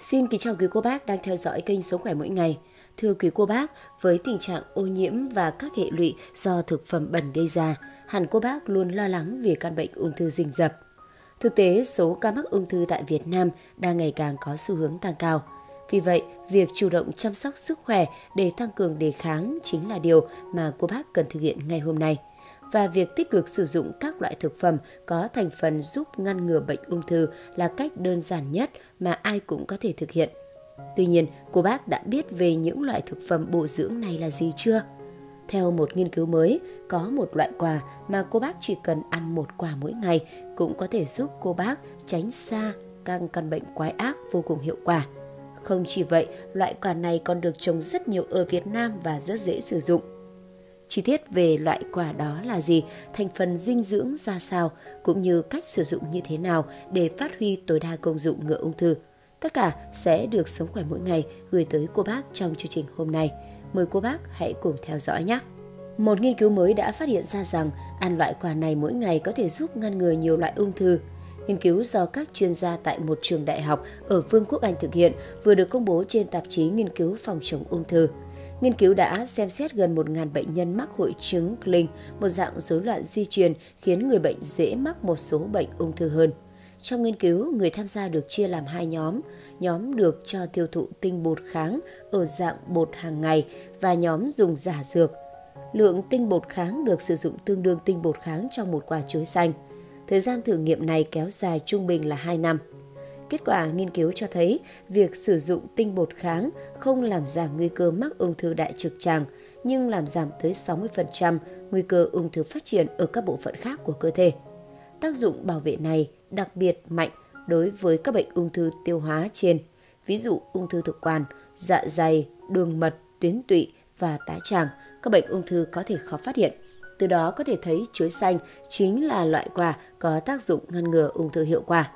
Xin kính chào quý cô bác đang theo dõi kênh Sống Khỏe Mỗi Ngày. Thưa quý cô bác, với tình trạng ô nhiễm và các hệ lụy do thực phẩm bẩn gây ra, hẳn cô bác luôn lo lắng về căn bệnh ung thư rình rập. Thực tế, số ca mắc ung thư tại Việt Nam đang ngày càng có xu hướng tăng cao. Vì vậy, việc chủ động chăm sóc sức khỏe để tăng cường đề kháng chính là điều mà cô bác cần thực hiện ngay hôm nay. Và việc tích cực sử dụng các loại thực phẩm có thành phần giúp ngăn ngừa bệnh ung thư là cách đơn giản nhất mà ai cũng có thể thực hiện. Tuy nhiên, cô bác đã biết về những loại thực phẩm bổ dưỡng này là gì chưa? Theo một nghiên cứu mới, có một loại quả mà cô bác chỉ cần ăn một quả mỗi ngày cũng có thể giúp cô bác tránh xa các căn bệnh quái ác vô cùng hiệu quả. Không chỉ vậy, loại quả này còn được trồng rất nhiều ở Việt Nam và rất dễ sử dụng. Chi tiết về loại quả đó là gì, thành phần dinh dưỡng ra sao, cũng như cách sử dụng như thế nào để phát huy tối đa công dụng ngừa ung thư. Tất cả sẽ được Sống Khỏe Mỗi Ngày gửi tới cô bác trong chương trình hôm nay. Mời cô bác hãy cùng theo dõi nhé! Một nghiên cứu mới đã phát hiện ra rằng ăn loại quả này mỗi ngày có thể giúp ngăn ngừa nhiều loại ung thư. Nghiên cứu do các chuyên gia tại một trường đại học ở Vương quốc Anh thực hiện vừa được công bố trên tạp chí Nghiên cứu phòng chống ung thư. Nghiên cứu đã xem xét gần 1.000 bệnh nhân mắc hội chứng Clin, một dạng rối loạn di truyền khiến người bệnh dễ mắc một số bệnh ung thư hơn. Trong nghiên cứu, người tham gia được chia làm 2 nhóm. Nhóm được cho tiêu thụ tinh bột kháng ở dạng bột hàng ngày và nhóm dùng giả dược. Lượng tinh bột kháng được sử dụng tương đương tinh bột kháng trong một quả chuối xanh. Thời gian thử nghiệm này kéo dài trung bình là 2 năm. Kết quả nghiên cứu cho thấy việc sử dụng tinh bột kháng không làm giảm nguy cơ mắc ung thư đại trực tràng, nhưng làm giảm tới 60% nguy cơ ung thư phát triển ở các bộ phận khác của cơ thể. Tác dụng bảo vệ này đặc biệt mạnh đối với các bệnh ung thư tiêu hóa trên, ví dụ ung thư thực quản, dạ dày, đường mật, tuyến tụy và tá tràng. Các bệnh ung thư có thể khó phát hiện. Từ đó có thể thấy chuối xanh chính là loại quả có tác dụng ngăn ngừa ung thư hiệu quả.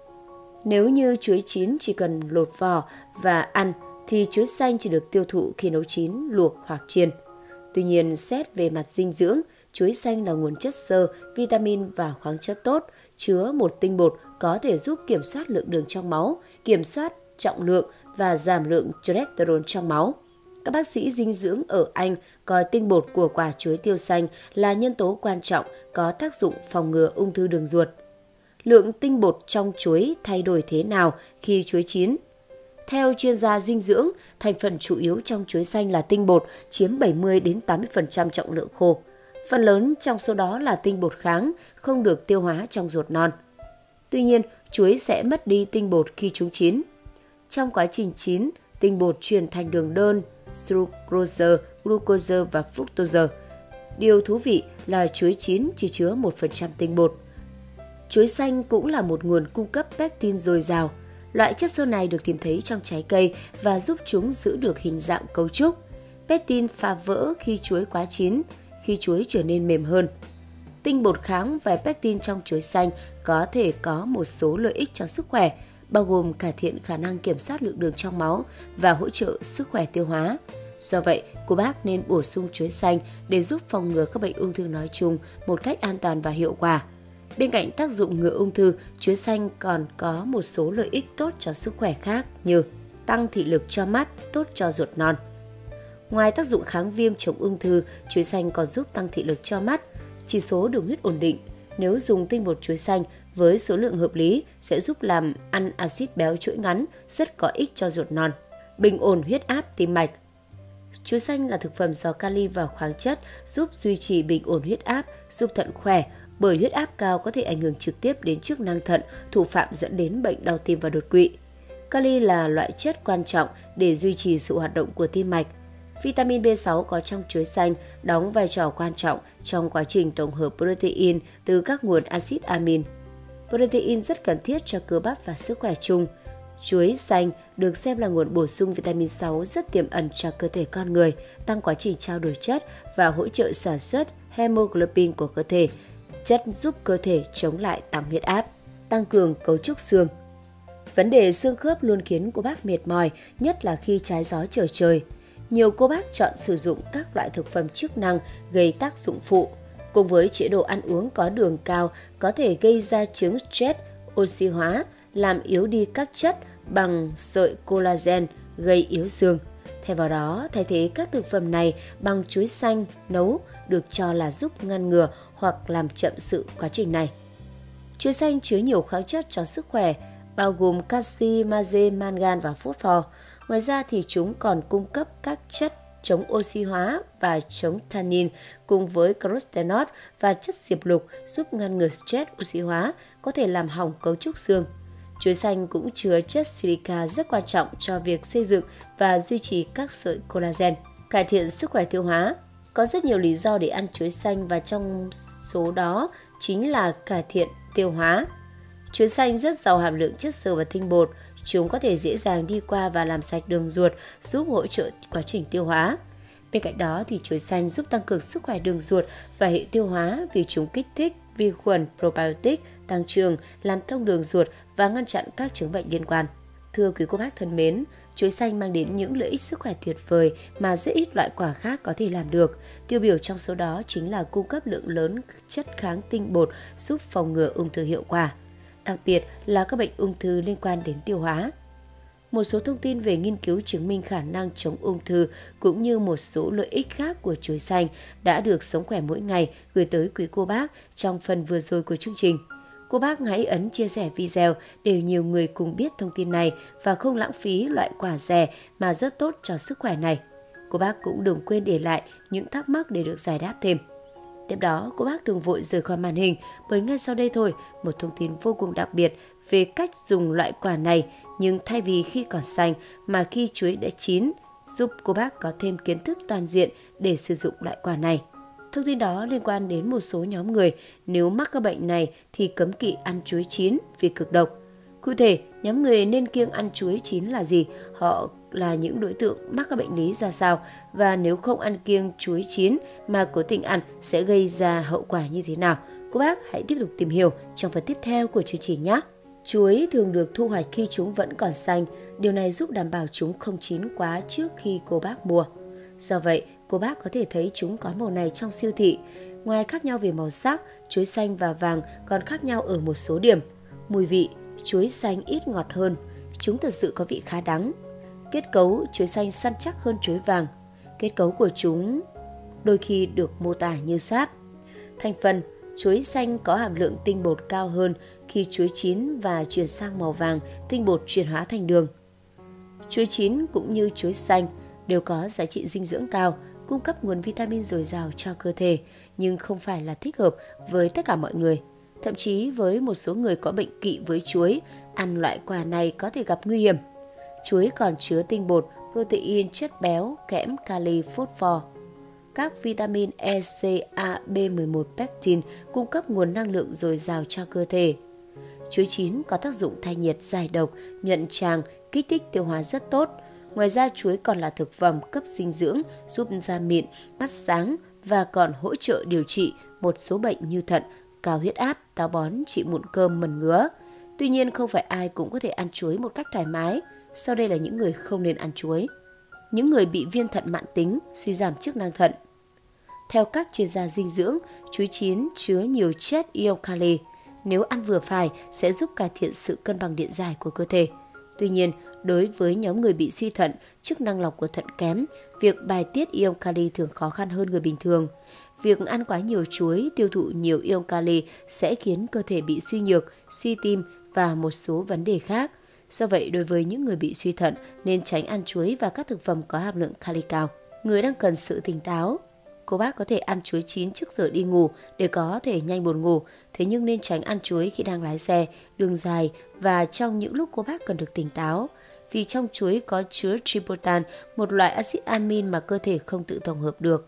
Nếu như chuối chín chỉ cần lột vỏ và ăn thì chuối xanh chỉ được tiêu thụ khi nấu chín, luộc hoặc chiên. Tuy nhiên, xét về mặt dinh dưỡng, chuối xanh là nguồn chất xơ, vitamin và khoáng chất tốt, chứa một tinh bột có thể giúp kiểm soát lượng đường trong máu, kiểm soát trọng lượng và giảm lượng cholesterol trong máu. Các bác sĩ dinh dưỡng ở Anh coi tinh bột của quả chuối tiêu xanh là nhân tố quan trọng có tác dụng phòng ngừa ung thư đường ruột. Lượng tinh bột trong chuối thay đổi thế nào khi chuối chín? Theo chuyên gia dinh dưỡng, thành phần chủ yếu trong chuối xanh là tinh bột, chiếm 70-80% trọng lượng khô. Phần lớn trong số đó là tinh bột kháng, không được tiêu hóa trong ruột non. Tuy nhiên, chuối sẽ mất đi tinh bột khi chúng chín. Trong quá trình chín, tinh bột chuyển thành đường đơn, sucrose, glucose và fructose. Điều thú vị là chuối chín chỉ chứa 1% tinh bột. Chuối xanh cũng là một nguồn cung cấp pectin dồi dào. Loại chất xơ này được tìm thấy trong trái cây và giúp chúng giữ được hình dạng cấu trúc. Pectin phá vỡ khi chuối quá chín, khi chuối trở nên mềm hơn. Tinh bột kháng và pectin trong chuối xanh có thể có một số lợi ích cho sức khỏe, bao gồm cải thiện khả năng kiểm soát lượng đường trong máu và hỗ trợ sức khỏe tiêu hóa. Do vậy, cô bác nên bổ sung chuối xanh để giúp phòng ngừa các bệnh ung thư nói chung một cách an toàn và hiệu quả. Bên cạnh tác dụng ngừa ung thư, chuối xanh còn có một số lợi ích tốt cho sức khỏe khác như tăng thị lực cho mắt, tốt cho ruột non. Ngoài tác dụng kháng viêm chống ung thư, chuối xanh còn giúp tăng thị lực cho mắt, chỉ số đường huyết ổn định. Nếu dùng tinh bột chuối xanh với số lượng hợp lý sẽ giúp làm ăn axit béo chuỗi ngắn, rất có ích cho ruột non. Bình ổn huyết áp tim mạch. Chuối xanh là thực phẩm giàu kali và khoáng chất, giúp duy trì bình ổn huyết áp, giúp thận khỏe, bởi huyết áp cao có thể ảnh hưởng trực tiếp đến chức năng thận, thủ phạm dẫn đến bệnh đau tim và đột quỵ. Kali là loại chất quan trọng để duy trì sự hoạt động của tim mạch. Vitamin B6 có trong chuối xanh đóng vai trò quan trọng trong quá trình tổng hợp protein từ các nguồn axit amin. Protein rất cần thiết cho cơ bắp và sức khỏe chung. Chuối xanh được xem là nguồn bổ sung vitamin 6 rất tiềm ẩn cho cơ thể con người, tăng quá trình trao đổi chất và hỗ trợ sản xuất hemoglobin của cơ thể, chất giúp cơ thể chống lại tăng huyết áp, tăng cường cấu trúc xương. Vấn đề xương khớp luôn khiến cô bác mệt mỏi, nhất là khi trái gió trở trời. Nhiều cô bác chọn sử dụng các loại thực phẩm chức năng gây tác dụng phụ, cùng với chế độ ăn uống có đường cao có thể gây ra chứng stress, oxy hóa, làm yếu đi các chất bằng sợi collagen gây yếu xương. Thay vào đó, thay thế các thực phẩm này bằng chuối xanh nấu được cho là giúp ngăn ngừa hoặc làm chậm sự quá trình này. Chuối xanh chứa nhiều khoáng chất cho sức khỏe, bao gồm canxi, magie, mangan và phosphor. Ngoài ra thì chúng còn cung cấp các chất chống oxy hóa và chống tannin cùng với carotenol và chất diệp lục giúp ngăn ngừa stress oxy hóa có thể làm hỏng cấu trúc xương. Chuối xanh cũng chứa chất silica rất quan trọng cho việc xây dựng và duy trì các sợi collagen, cải thiện sức khỏe tiêu hóa. Có rất nhiều lý do để ăn chuối xanh và trong số đó chính là cải thiện tiêu hóa. Chuối xanh rất giàu hàm lượng chất xơ và tinh bột, chúng có thể dễ dàng đi qua và làm sạch đường ruột, giúp hỗ trợ quá trình tiêu hóa. Bên cạnh đó thì chuối xanh giúp tăng cường sức khỏe đường ruột và hệ tiêu hóa vì chúng kích thích vi khuẩn probiotic tăng trưởng, làm thông đường ruột và ngăn chặn các chứng bệnh liên quan. Thưa quý cô bác thân mến, chuối xanh mang đến những lợi ích sức khỏe tuyệt vời mà rất ít loại quả khác có thể làm được. Tiêu biểu trong số đó chính là cung cấp lượng lớn chất kháng tinh bột giúp phòng ngừa ung thư hiệu quả, đặc biệt là các bệnh ung thư liên quan đến tiêu hóa. Một số thông tin về nghiên cứu chứng minh khả năng chống ung thư cũng như một số lợi ích khác của chuối xanh đã được Sống Khỏe Mỗi Ngày gửi tới quý cô bác trong phần vừa rồi của chương trình. Cô bác hãy ấn chia sẻ video để nhiều người cùng biết thông tin này và không lãng phí loại quả rẻ mà rất tốt cho sức khỏe này. Cô bác cũng đừng quên để lại những thắc mắc để được giải đáp thêm. Tiếp đó, cô bác đừng vội rời khỏi màn hình bởi ngay sau đây thôi, một thông tin vô cùng đặc biệt về cách dùng loại quả này nhưng thay vì khi còn xanh mà khi chuối đã chín, giúp cô bác có thêm kiến thức toàn diện để sử dụng loại quả này. Thông tin đó liên quan đến một số nhóm người nếu mắc các bệnh này thì cấm kỵ ăn chuối chín vì cực độc. Cụ thể, nhóm người nên kiêng ăn chuối chín là gì? Họ là những đối tượng mắc các bệnh lý ra sao? Và nếu không ăn kiêng chuối chín mà cố tình ăn sẽ gây ra hậu quả như thế nào? Cô bác hãy tiếp tục tìm hiểu trong phần tiếp theo của chương trình nhé! Chuối thường được thu hoạch khi chúng vẫn còn xanh. Điều này giúp đảm bảo chúng không chín quá trước khi cô bác mua. Do vậy, cô bác có thể thấy chúng có màu này trong siêu thị. Ngoài khác nhau về màu sắc, chuối xanh và vàng còn khác nhau ở một số điểm. Mùi vị, chuối xanh ít ngọt hơn. Chúng thật sự có vị khá đắng. Kết cấu, chuối xanh săn chắc hơn chuối vàng. Kết cấu của chúng đôi khi được mô tả như sáp. Thành phần, chuối xanh có hàm lượng tinh bột cao hơn khi chuối chín và chuyển sang màu vàng, tinh bột chuyển hóa thành đường. Chuối chín cũng như chuối xanh đều có giá trị dinh dưỡng cao, cung cấp nguồn vitamin dồi dào cho cơ thể, nhưng không phải là thích hợp với tất cả mọi người. Thậm chí với một số người có bệnh kỵ với chuối, ăn loại quả này có thể gặp nguy hiểm. Chuối còn chứa tinh bột, protein, chất béo, kẽm, kali, phosphor. Các vitamin E, C, A, B11, pectin cung cấp nguồn năng lượng dồi dào cho cơ thể. Chuối chín có tác dụng thanh nhiệt, giải độc, nhuận tràng, kích thích tiêu hóa rất tốt. Ngoài ra, chuối còn là thực phẩm cấp dinh dưỡng, giúp da mịn, mắt sáng và còn hỗ trợ điều trị một số bệnh như thận, cao huyết áp, táo bón, trị mụn cơm, mẩn ngứa. Tuy nhiên, không phải ai cũng có thể ăn chuối một cách thoải mái. Sau đây là những người không nên ăn chuối. Những người bị viêm thận mãn tính, suy giảm chức năng thận. Theo các chuyên gia dinh dưỡng, chuối chín chứa nhiều chất ion kali. Nếu ăn vừa phải sẽ giúp cải thiện sự cân bằng điện giải của cơ thể. Tuy nhiên, đối với nhóm người bị suy thận, chức năng lọc của thận kém, việc bài tiết ion kali thường khó khăn hơn người bình thường. Việc ăn quá nhiều chuối, tiêu thụ nhiều ion kali sẽ khiến cơ thể bị suy nhược, suy tim và một số vấn đề khác. Do vậy, đối với những người bị suy thận nên tránh ăn chuối và các thực phẩm có hàm lượng kali cao. Người đang cần sự tỉnh táo. Cô bác có thể ăn chuối chín trước giờ đi ngủ để có thể nhanh buồn ngủ, thế nhưng nên tránh ăn chuối khi đang lái xe, đường dài và trong những lúc cô bác cần được tỉnh táo. Vì trong chuối có chứa tryptophan, một loại axit amin mà cơ thể không tự tổng hợp được.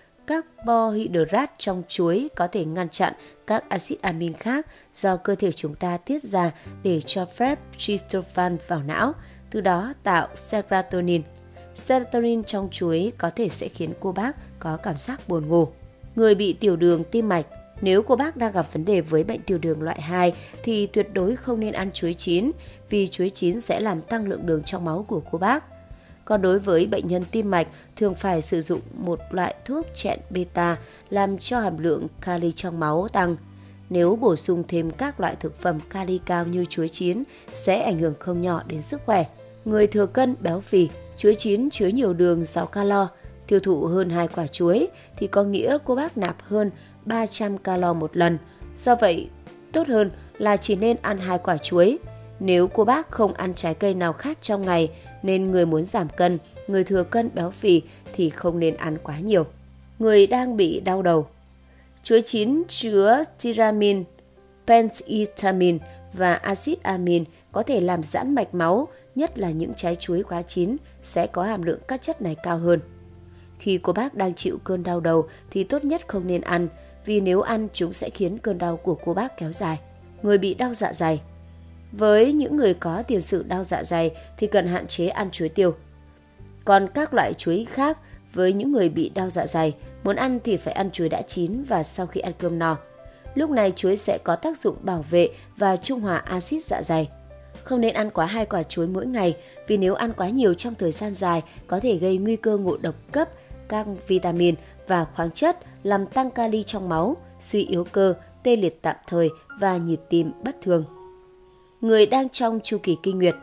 Carbohydrate trong chuối có thể ngăn chặn các axit amin khác do cơ thể chúng ta tiết ra để cho phép tryptophan vào não, từ đó tạo serotonin. Serotonin trong chuối có thể sẽ khiến cô bác có cảm giác buồn ngủ. Người bị tiểu đường tim mạch, nếu cô bác đang gặp vấn đề với bệnh tiểu đường loại 2 thì tuyệt đối không nên ăn chuối chín vì chuối chín sẽ làm tăng lượng đường trong máu của cô bác. Còn đối với bệnh nhân tim mạch thường phải sử dụng một loại thuốc chẹn beta làm cho hàm lượng kali trong máu tăng. Nếu bổ sung thêm các loại thực phẩm kali cao như chuối chín sẽ ảnh hưởng không nhỏ đến sức khỏe. Người thừa cân béo phì, chuối chín chứa nhiều đường 6 calo, tiêu thụ hơn 2 quả chuối thì có nghĩa cô bác nạp hơn 300 calo một lần. Do vậy, tốt hơn là chỉ nên ăn 2 quả chuối. Nếu cô bác không ăn trái cây nào khác trong ngày nên người muốn giảm cân, người thừa cân béo phì thì không nên ăn quá nhiều. Người đang bị đau đầu. Chuối chín chứa tyramine, phenethylamine và axit amin có thể làm giãn mạch máu, nhất là những trái chuối quá chín sẽ có hàm lượng các chất này cao hơn. Khi cô bác đang chịu cơn đau đầu thì tốt nhất không nên ăn, vì nếu ăn chúng sẽ khiến cơn đau của cô bác kéo dài. Người bị đau dạ dày. Với những người có tiền sử đau dạ dày thì cần hạn chế ăn chuối tiêu. Còn các loại chuối khác, với những người bị đau dạ dày, muốn ăn thì phải ăn chuối đã chín và sau khi ăn cơm no. Lúc này chuối sẽ có tác dụng bảo vệ và trung hòa axit dạ dày. Không nên ăn quá 2 quả chuối mỗi ngày, vì nếu ăn quá nhiều trong thời gian dài có thể gây nguy cơ ngộ độc cấp các vitamin và khoáng chất, làm tăng kali trong máu, suy yếu cơ, tê liệt tạm thời và nhịp tim bất thường. Người đang trong chu kỳ kinh nguyệt.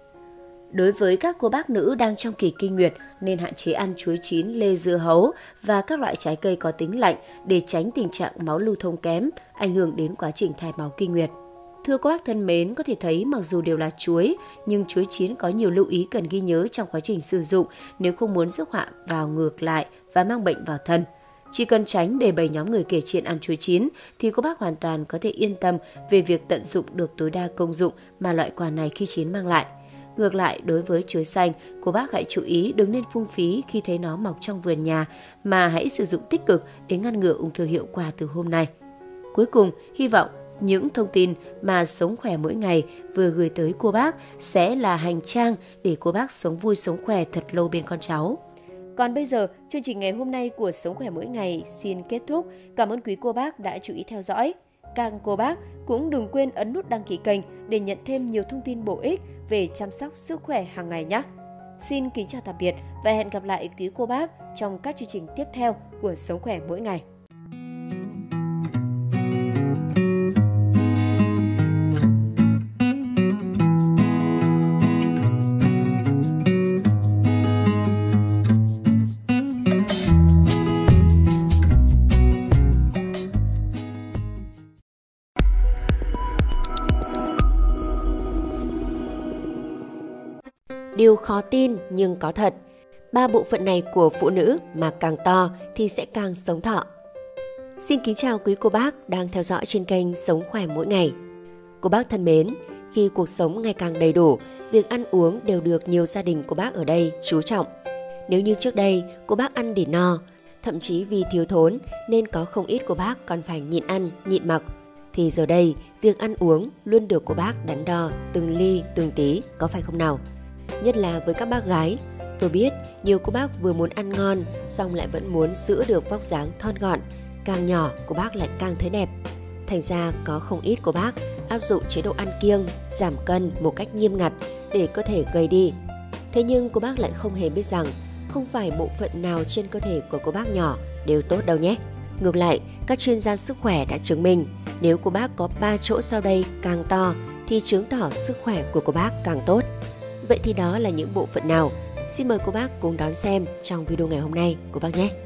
Đối với các cô bác nữ đang trong kỳ kinh nguyệt nên hạn chế ăn chuối chín, lê, dưa hấu và các loại trái cây có tính lạnh để tránh tình trạng máu lưu thông kém, ảnh hưởng đến quá trình thải máu kinh nguyệt. Thưa các bác thân mến, có thể thấy mặc dù đều là chuối, nhưng chuối chín có nhiều lưu ý cần ghi nhớ trong quá trình sử dụng nếu không muốn rước họa vào ngược lại và mang bệnh vào thân. Chỉ cần tránh để 7 nhóm người kể chuyện ăn chuối chín thì cô bác hoàn toàn có thể yên tâm về việc tận dụng được tối đa công dụng mà loại quả này khi chín mang lại. Ngược lại, đối với chuối xanh, cô bác hãy chú ý đừng nên phung phí khi thấy nó mọc trong vườn nhà, mà hãy sử dụng tích cực để ngăn ngừa ung thư hiệu quả từ hôm nay. Cuối cùng, hy vọng những thông tin mà Sống Khỏe Mỗi Ngày vừa gửi tới cô bác sẽ là hành trang để cô bác sống vui sống khỏe thật lâu bên con cháu. Còn bây giờ, chương trình ngày hôm nay của Sống Khỏe Mỗi Ngày xin kết thúc. Cảm ơn quý cô bác đã chú ý theo dõi. Các cô bác cũng đừng quên ấn nút đăng ký kênh để nhận thêm nhiều thông tin bổ ích về chăm sóc sức khỏe hàng ngày nhé. Xin kính chào tạm biệt và hẹn gặp lại quý cô bác trong các chương trình tiếp theo của Sống Khỏe Mỗi Ngày. Điều khó tin nhưng có thật, 3 bộ phận này của phụ nữ mà càng to thì sẽ càng sống thọ. Xin kính chào quý cô bác đang theo dõi trên kênh Sống Khỏe Mỗi Ngày. Cô bác thân mến, khi cuộc sống ngày càng đầy đủ, việc ăn uống đều được nhiều gia đình cô bác ở đây chú trọng. Nếu như trước đây cô bác ăn để no, thậm chí vì thiếu thốn nên có không ít cô bác còn phải nhịn ăn, nhịn mặc, thì giờ đây việc ăn uống luôn được cô bác đắn đo từng ly từng tí, có phải không nào? Nhất là với các bác gái, tôi biết nhiều cô bác vừa muốn ăn ngon xong lại vẫn muốn giữ được vóc dáng thon gọn, càng nhỏ cô bác lại càng thấy đẹp. Thành ra có không ít cô bác áp dụng chế độ ăn kiêng, giảm cân một cách nghiêm ngặt để cơ thể gầy đi. Thế nhưng cô bác lại không hề biết rằng không phải bộ phận nào trên cơ thể của cô bác nhỏ đều tốt đâu nhé. Ngược lại, các chuyên gia sức khỏe đã chứng minh nếu cô bác có 3 chỗ sau đây càng to thì chứng tỏ sức khỏe của cô bác càng tốt. Vậy thì đó là những bộ phận nào? Xin mời cô bác cùng đón xem trong video ngày hôm nay cô bác nhé.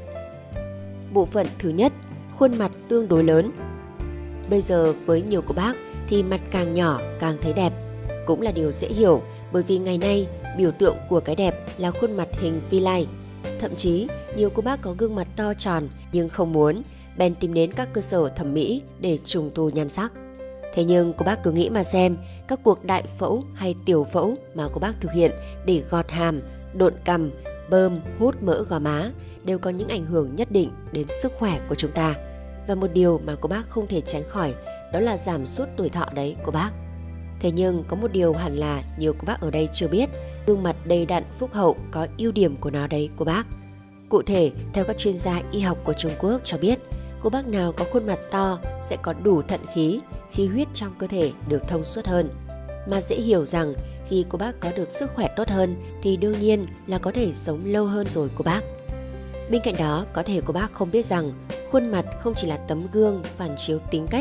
Bộ phận thứ nhất, khuôn mặt tương đối lớn. Bây giờ với nhiều cô bác thì mặt càng nhỏ càng thấy đẹp. Cũng là điều dễ hiểu bởi vì ngày nay biểu tượng của cái đẹp là khuôn mặt hình vi lai. Thậm chí nhiều cô bác có gương mặt to tròn nhưng không muốn, bèn tìm đến các cơ sở thẩm mỹ để trùng tu nhan sắc. Thế nhưng cô bác cứ nghĩ mà xem, các cuộc đại phẫu hay tiểu phẫu mà cô bác thực hiện để gọt hàm, độn cằm, bơm, hút mỡ gò má đều có những ảnh hưởng nhất định đến sức khỏe của chúng ta. Và một điều mà cô bác không thể tránh khỏi đó là giảm sút tuổi thọ đấy cô bác. Thế nhưng có một điều hẳn là nhiều cô bác ở đây chưa biết, gương mặt đầy đặn phúc hậu có ưu điểm của nó đấy cô bác. Cụ thể, theo các chuyên gia y học của Trung Quốc cho biết, cô bác nào có khuôn mặt to sẽ có đủ thận khí, khí huyết trong cơ thể được thông suốt hơn. Mà dễ hiểu rằng khi cô bác có được sức khỏe tốt hơn thì đương nhiên là có thể sống lâu hơn rồi cô bác. Bên cạnh đó, có thể cô bác không biết rằng khuôn mặt không chỉ là tấm gương phản chiếu tính cách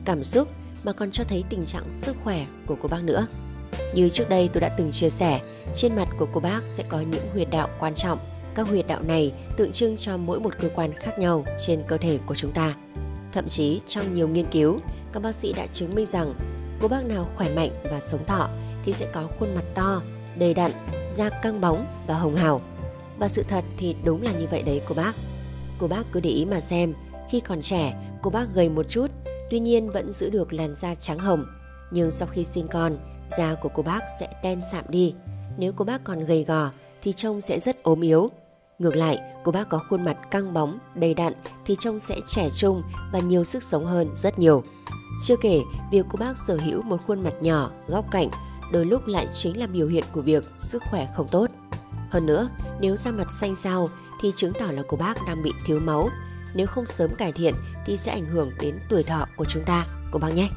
cảm xúc mà còn cho thấy tình trạng sức khỏe của cô bác nữa. Như trước đây tôi đã từng chia sẻ, trên mặt của cô bác sẽ có những huyệt đạo quan trọng. Các huyệt đạo này tượng trưng cho mỗi một cơ quan khác nhau trên cơ thể của chúng ta. Thậm chí trong nhiều nghiên cứu, các bác sĩ đã chứng minh rằng cô bác nào khỏe mạnh và sống thọ thì sẽ có khuôn mặt to, đầy đặn, da căng bóng và hồng hào. Và sự thật thì đúng là như vậy đấy cô bác. Cô bác cứ để ý mà xem, khi còn trẻ cô bác gầy một chút, tuy nhiên vẫn giữ được làn da trắng hồng. Nhưng sau khi sinh con, da của cô bác sẽ đen sạm đi. Nếu cô bác còn gầy gò thì trông sẽ rất ốm yếu. Ngược lại, cô bác có khuôn mặt căng bóng, đầy đặn thì trông sẽ trẻ trung và nhiều sức sống hơn rất nhiều. Chưa kể, việc cô bác sở hữu một khuôn mặt nhỏ, góc cạnh đôi lúc lại chính là biểu hiện của việc sức khỏe không tốt. Hơn nữa, nếu da mặt xanh xao thì chứng tỏ là cô bác đang bị thiếu máu. Nếu không sớm cải thiện thì sẽ ảnh hưởng đến tuổi thọ của chúng ta, cô bác nhé.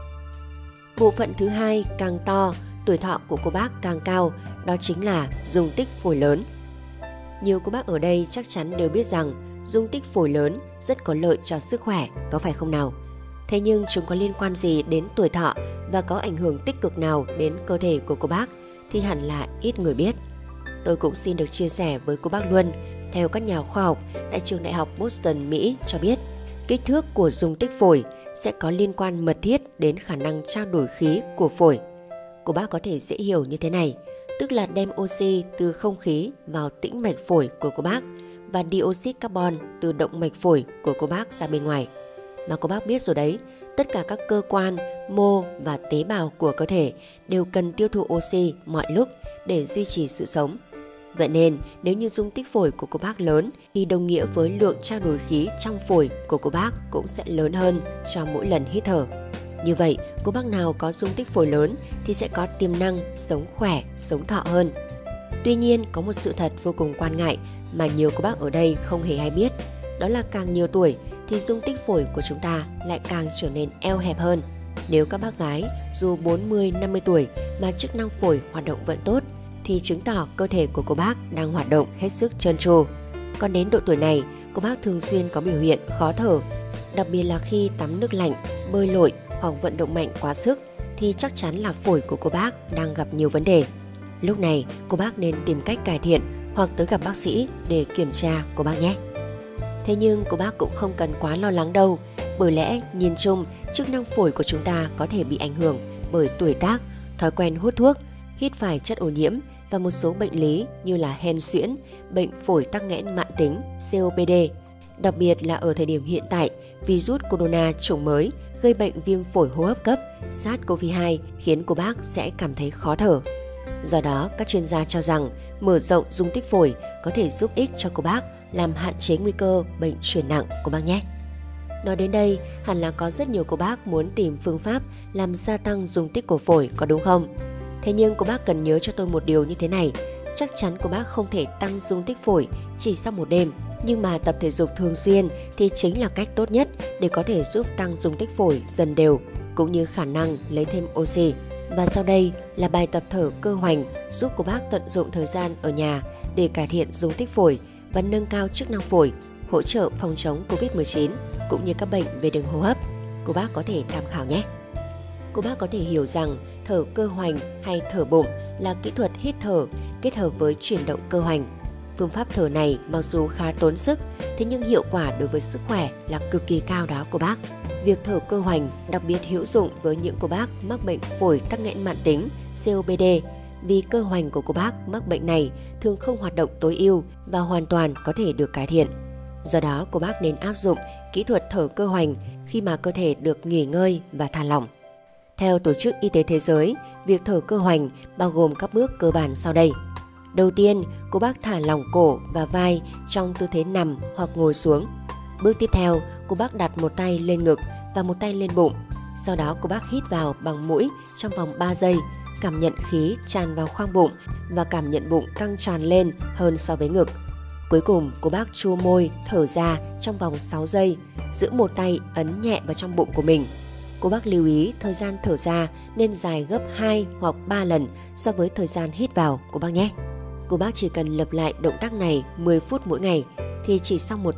Bộ phận thứ hai càng to, tuổi thọ của cô bác càng cao, đó chính là dung tích phổi lớn. Nhiều cô bác ở đây chắc chắn đều biết rằng dung tích phổi lớn rất có lợi cho sức khỏe, có phải không nào? Thế nhưng chúng có liên quan gì đến tuổi thọ và có ảnh hưởng tích cực nào đến cơ thể của cô bác thì hẳn là ít người biết. Tôi cũng xin được chia sẻ với cô bác luôn. Theo các nhà khoa học tại trường đại học Boston, Mỹ cho biết, kích thước của dung tích phổi sẽ có liên quan mật thiết đến khả năng trao đổi khí của phổi. Cô bác có thể dễ hiểu như thế này, tức là đem oxy từ không khí vào tĩnh mạch phổi của cô bác và dioxide carbon từ động mạch phổi của cô bác ra bên ngoài. Mà cô bác biết rồi đấy, tất cả các cơ quan, mô và tế bào của cơ thể đều cần tiêu thụ oxy mọi lúc để duy trì sự sống. Vậy nên, nếu như dung tích phổi của cô bác lớn thì đồng nghĩa với lượng trao đổi khí trong phổi của cô bác cũng sẽ lớn hơn cho mỗi lần hít thở. Như vậy, cô bác nào có dung tích phổi lớn thì sẽ có tiềm năng sống khỏe, sống thọ hơn. Tuy nhiên, có một sự thật vô cùng quan ngại mà nhiều cô bác ở đây không hề hay biết, đó là càng nhiều tuổi thì dung tích phổi của chúng ta lại càng trở nên eo hẹp hơn. Nếu các bác gái dù 40-50 tuổi mà chức năng phổi hoạt động vẫn tốt thì chứng tỏ cơ thể của cô bác đang hoạt động hết sức trơn tru. Còn đến độ tuổi này, cô bác thường xuyên có biểu hiện khó thở, đặc biệt là khi tắm nước lạnh, bơi lội hoặc vận động mạnh quá sức thì chắc chắn là phổi của cô bác đang gặp nhiều vấn đề. Lúc này, cô bác nên tìm cách cải thiện hoặc tới gặp bác sĩ để kiểm tra cô bác nhé. Thế nhưng cô bác cũng không cần quá lo lắng đâu, bởi lẽ nhìn chung chức năng phổi của chúng ta có thể bị ảnh hưởng bởi tuổi tác, thói quen hút thuốc, hít phải chất ô nhiễm và một số bệnh lý như là hen suyễn, bệnh phổi tắc nghẽn mãn tính COPD. Đặc biệt là ở thời điểm hiện tại, virus corona chủng mới gây bệnh viêm phổi hô hấp cấp SARS-CoV-2 khiến cô bác sẽ cảm thấy khó thở. Do đó, các chuyên gia cho rằng mở rộng dung tích phổi có thể giúp ích cho cô bác làm hạn chế nguy cơ bệnh chuyển nặng cô bác nhé. Nói đến đây, hẳn là có rất nhiều cô bác muốn tìm phương pháp làm gia tăng dung tích của phổi, có đúng không? Thế nhưng cô bác cần nhớ cho tôi một điều như thế này, chắc chắn cô bác không thể tăng dung tích phổi chỉ sau một đêm, nhưng mà tập thể dục thường xuyên thì chính là cách tốt nhất để có thể giúp tăng dung tích phổi dần đều, cũng như khả năng lấy thêm oxy. Và sau đây là bài tập thở cơ hoành giúp cô bác tận dụng thời gian ở nhà để cải thiện dung tích phổi và nâng cao chức năng phổi, hỗ trợ phòng chống Covid-19 cũng như các bệnh về đường hô hấp. Cô bác có thể tham khảo nhé. Cô bác có thể hiểu rằng thở cơ hoành hay thở bụng là kỹ thuật hít thở kết hợp với chuyển động cơ hoành. Phương pháp thở này mặc dù khá tốn sức, thế nhưng hiệu quả đối với sức khỏe là cực kỳ cao đó cô bác. Việc thở cơ hoành đặc biệt hữu dụng với những cô bác mắc bệnh phổi tắc nghẽn mãn tính COPD, vì cơ hoành của cô bác mắc bệnh này thường không hoạt động tối ưu và hoàn toàn có thể được cải thiện. Do đó, cô bác nên áp dụng kỹ thuật thở cơ hoành khi mà cơ thể được nghỉ ngơi và thả lỏng. Theo Tổ chức Y tế Thế giới, việc thở cơ hoành bao gồm các bước cơ bản sau đây. Đầu tiên, cô bác thả lỏng cổ và vai trong tư thế nằm hoặc ngồi xuống. Bước tiếp theo, cô bác đặt một tay lên ngực và một tay lên bụng. Sau đó cô bác hít vào bằng mũi trong vòng 3 giây, cảm nhận khí tràn vào khoang bụng và cảm nhận bụng căng tràn lên hơn so với ngực. Cuối cùng, cô bác chua môi, thở ra trong vòng 6 giây, giữ một tay ấn nhẹ vào trong bụng của mình. Cô bác lưu ý thời gian thở ra nên dài gấp 2 hoặc 3 lần so với thời gian hít vào cô bác nhé. Cô bác chỉ cần lặp lại động tác này 10 phút mỗi ngày thì chỉ sau một tuần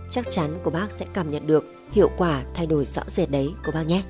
chắc chắn cô bác sẽ cảm nhận được hiệu quả thay đổi rõ rệt đấy cô bác nhé.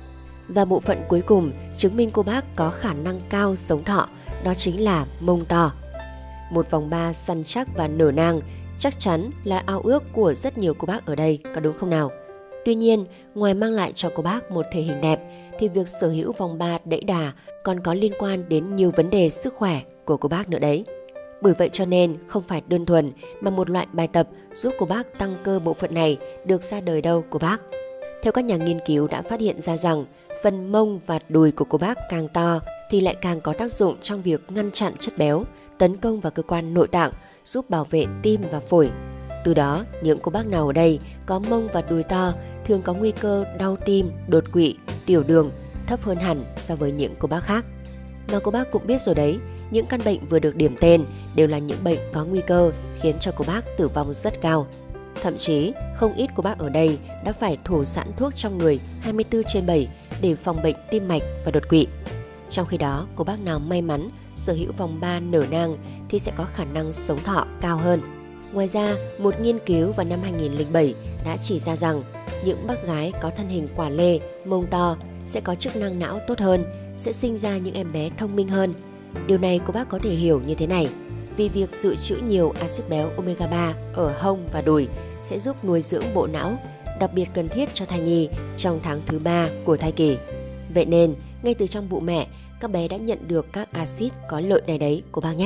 Và bộ phận cuối cùng chứng minh cô bác có khả năng cao sống thọ, đó chính là mông to. Một vòng ba săn chắc và nở nang chắc chắn là ao ước của rất nhiều cô bác ở đây, có đúng không nào? Tuy nhiên, ngoài mang lại cho cô bác một thể hình đẹp, thì việc sở hữu vòng ba đẫy đà còn có liên quan đến nhiều vấn đề sức khỏe của cô bác nữa đấy. Bởi vậy cho nên không phải đơn thuần mà một loại bài tập giúp cô bác tăng cơ bộ phận này được ra đời đâu cô bác. Theo các nhà nghiên cứu đã phát hiện ra rằng phần mông và đùi của cô bác càng to thì lại càng có tác dụng trong việc ngăn chặn chất béo, tấn công vào cơ quan nội tạng, giúp bảo vệ tim và phổi. Từ đó, những cô bác nào ở đây có mông và đùi to thường có nguy cơ đau tim, đột quỵ, tiểu đường thấp hơn hẳn so với những cô bác khác. Mà cô bác cũng biết rồi đấy, những căn bệnh vừa được điểm tên đều là những bệnh có nguy cơ khiến cho cô bác tử vong rất cao. Thậm chí, không ít cô bác ở đây đã phải thổ sẵn thuốc trong người 24/7 để phòng bệnh tim mạch và đột quỵ. Trong khi đó, cô bác nào may mắn sở hữu vòng ba nở nang thì sẽ có khả năng sống thọ cao hơn. Ngoài ra, một nghiên cứu vào năm 2007 đã chỉ ra rằng những bác gái có thân hình quả lê, mông to sẽ có chức năng não tốt hơn, sẽ sinh ra những em bé thông minh hơn. Điều này cô bác có thể hiểu như thế này, vì việc dự trữ nhiều axit béo omega 3 ở hông và đùi sẽ giúp nuôi dưỡng bộ não, đặc biệt cần thiết cho thai nhi trong tháng thứ 3 của thai kỳ. Vậy nên, ngay từ trong bụng mẹ, các bé đã nhận được các axit có lợi này đấy cô bác nhé.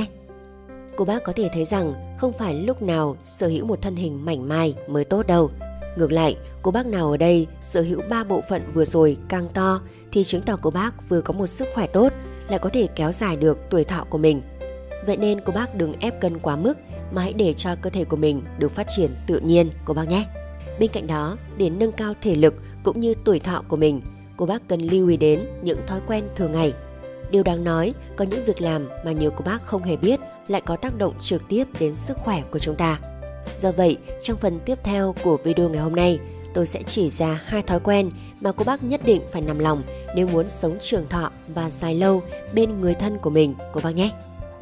Cô bác có thể thấy rằng không phải lúc nào sở hữu một thân hình mảnh mai mới tốt đâu. Ngược lại, cô bác nào ở đây sở hữu 3 bộ phận vừa rồi càng to thì chứng tỏ cô bác vừa có một sức khỏe tốt, lại có thể kéo dài được tuổi thọ của mình. Vậy nên cô bác đừng ép cân quá mức mà hãy để cho cơ thể của mình được phát triển tự nhiên cô bác nhé. Bên cạnh đó, để nâng cao thể lực cũng như tuổi thọ của mình, cô bác cần lưu ý đến những thói quen thường ngày. Điều đáng nói, có những việc làm mà nhiều cô bác không hề biết lại có tác động trực tiếp đến sức khỏe của chúng ta. Do vậy, trong phần tiếp theo của video ngày hôm nay, tôi sẽ chỉ ra 2 thói quen mà cô bác nhất định phải nằm lòng nếu muốn sống trường thọ và dài lâu bên người thân của mình cô bác nhé.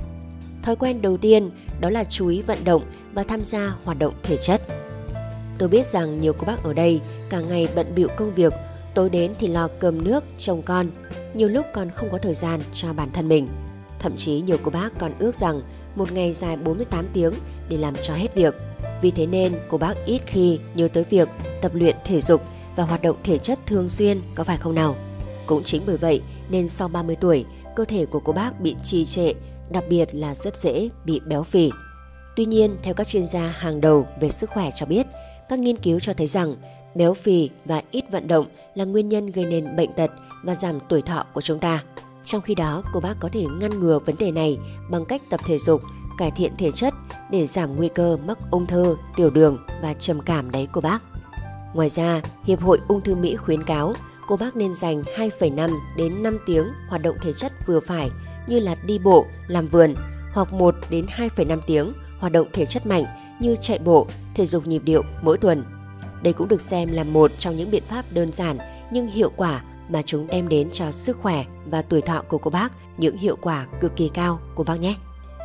Thói quen đầu tiên đó là chú ý vận động và tham gia hoạt động thể chất. Tôi biết rằng nhiều cô bác ở đây cả ngày bận bịu công việc, tối đến thì lo cơm nước, trông con, nhiều lúc còn không có thời gian cho bản thân mình. Thậm chí nhiều cô bác còn ước rằng một ngày dài 48 tiếng để làm cho hết việc. Vì thế nên cô bác ít khi nhớ tới việc tập luyện thể dục và hoạt động thể chất thường xuyên, có phải không nào? Cũng chính bởi vậy nên sau 30 tuổi, cơ thể của cô bác bị trì trệ, đặc biệt là rất dễ bị béo phì. Tuy nhiên, theo các chuyên gia hàng đầu về sức khỏe cho biết, các nghiên cứu cho thấy rằng béo phì và ít vận động là nguyên nhân gây nên bệnh tật và giảm tuổi thọ của chúng ta. Trong khi đó, cô bác có thể ngăn ngừa vấn đề này bằng cách tập thể dục, cải thiện thể chất để giảm nguy cơ mắc ung thư, tiểu đường và trầm cảm đấy cô bác. Ngoài ra, Hiệp hội Ung thư Mỹ khuyến cáo cô bác nên dành 2,5 đến 5 tiếng hoạt động thể chất vừa phải như là đi bộ, làm vườn, hoặc 1 đến 2,5 tiếng hoạt động thể chất mạnh như chạy bộ, thể dục nhịp điệu mỗi tuần. Đây cũng được xem là một trong những biện pháp đơn giản nhưng hiệu quả mà chúng đem đến cho sức khỏe và tuổi thọ của cô bác những hiệu quả cực kỳ cao cô bác nhé.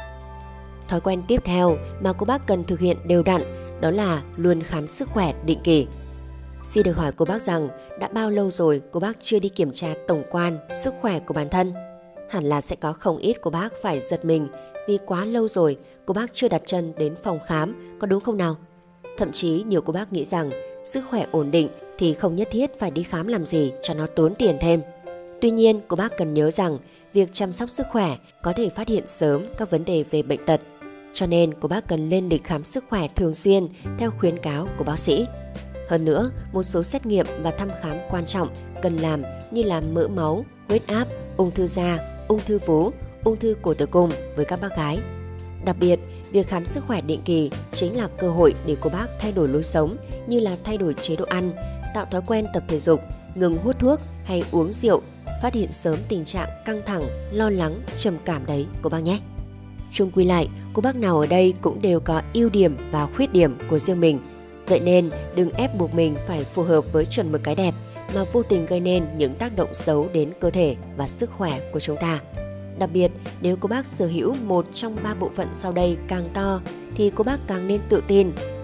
Thói quen tiếp theo mà cô bác cần thực hiện đều đặn đó là luôn khám sức khỏe định kỳ. Xin được hỏi cô bác rằng đã bao lâu rồi cô bác chưa đi kiểm tra tổng quan sức khỏe của bản thân? Hẳn là sẽ có không ít cô bác phải giật mình vì quá lâu rồi cô bác chưa đặt chân đến phòng khám, có đúng không nào? Thậm chí nhiều cô bác nghĩ rằng sức khỏe ổn định thì không nhất thiết phải đi khám làm gì cho nó tốn tiền thêm. Tuy nhiên, cô bác cần nhớ rằng việc chăm sóc sức khỏe có thể phát hiện sớm các vấn đề về bệnh tật. Cho nên, cô bác cần lên lịch khám sức khỏe thường xuyên theo khuyến cáo của bác sĩ. Hơn nữa, một số xét nghiệm và thăm khám quan trọng cần làm như là mỡ máu, huyết áp, ung thư da, ung thư vú, ung thư cổ tử cung với các bác gái. Đặc biệt, việc khám sức khỏe định kỳ chính là cơ hội để cô bác thay đổi lối sống như là thay đổi chế độ ăn, tạo thói quen tập thể dục, ngừng hút thuốc hay uống rượu, phát hiện sớm tình trạng căng thẳng, lo lắng, trầm cảm đấy cô bác nhé. Chung quy lại, cô bác nào ở đây cũng đều có ưu điểm và khuyết điểm của riêng mình. Vậy nên đừng ép buộc mình phải phù hợp với chuẩn mực cái đẹp mà vô tình gây nên những tác động xấu đến cơ thể và sức khỏe của chúng ta. Đặc biệt, nếu cô bác sở hữu một trong 3 bộ phận sau đây càng to thì cô bác càng nên tự tin,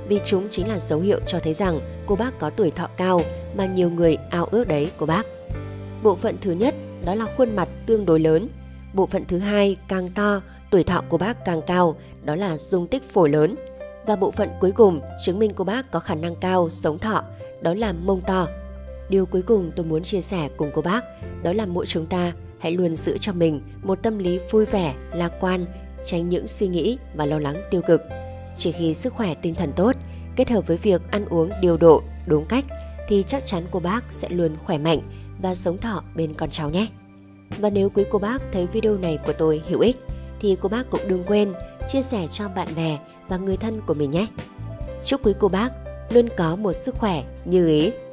vì chúng chính là dấu hiệu cho thấy rằng cô bác có tuổi thọ cao mà nhiều người ao ước đấy cô bác. Bộ phận thứ nhất đó là khuôn mặt tương đối lớn. Bộ phận thứ hai càng to, tuổi thọ của bác càng cao, đó là dung tích phổi lớn. Và bộ phận cuối cùng chứng minh cô bác có khả năng cao sống thọ, đó là mông to. Điều cuối cùng tôi muốn chia sẻ cùng cô bác đó là mỗi chúng ta hãy luôn giữ cho mình một tâm lý vui vẻ, lạc quan, tránh những suy nghĩ và lo lắng tiêu cực. Chỉ khi sức khỏe tinh thần tốt, kết hợp với việc ăn uống điều độ, đúng cách thì chắc chắn cô bác sẽ luôn khỏe mạnh và sống thọ bên con cháu nhé. Và nếu quý cô bác thấy video này của tôi hữu ích thì cô bác cũng đừng quên chia sẻ cho bạn bè và người thân của mình nhé. Chúc quý cô bác luôn có một sức khỏe như ý.